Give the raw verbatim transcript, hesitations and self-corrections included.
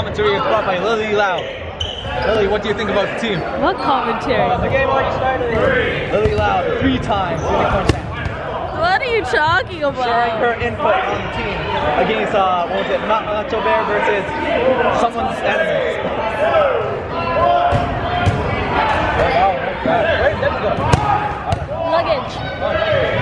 commentary is brought by Lily Lau. Lily, what do you think about the team? What commentary? Uh, the game already started. Lily Lau, three times unicorn champ. What are you talking about? Sharing her input on the team against, uh, what was it, Machobear versus someone's enemies. Luggage.